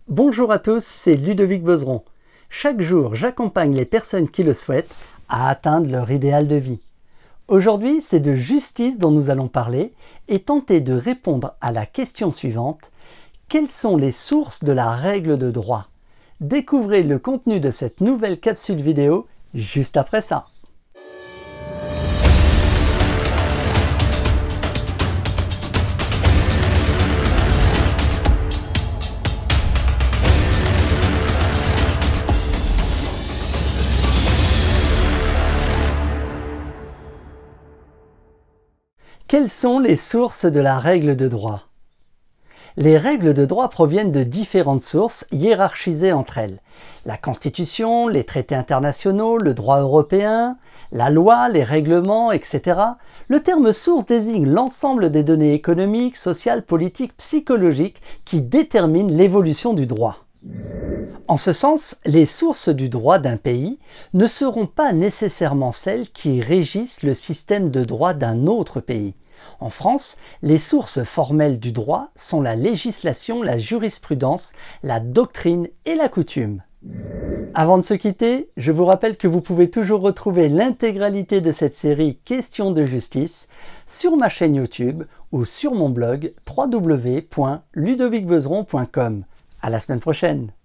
Bonjour à tous, c'est Ludovic Bezeron. Chaque jour, j'accompagne les personnes qui le souhaitent à atteindre leur idéal de vie. Aujourd'hui, c'est de justice dont nous allons parler et tenter de répondre à la question suivante. Quelles sont les sources de la règle de droit? Découvrez le contenu de cette nouvelle capsule vidéo juste après ça. Quelles sont les sources de la règle de droit? Les règles de droit proviennent de différentes sources hiérarchisées entre elles. La Constitution, les traités internationaux, le droit européen, la loi, les règlements, etc. Le terme source désigne l'ensemble des données économiques, sociales, politiques, psychologiques qui déterminent l'évolution du droit. En ce sens, les sources du droit d'un pays ne seront pas nécessairement celles qui régissent le système de droit d'un autre pays. En France, les sources formelles du droit sont la législation, la jurisprudence, la doctrine et la coutume. Avant de se quitter, je vous rappelle que vous pouvez toujours retrouver l'intégralité de cette série Questions de justice sur ma chaîne YouTube ou sur mon blog www.ludovicbezeron.com. À la semaine prochaine!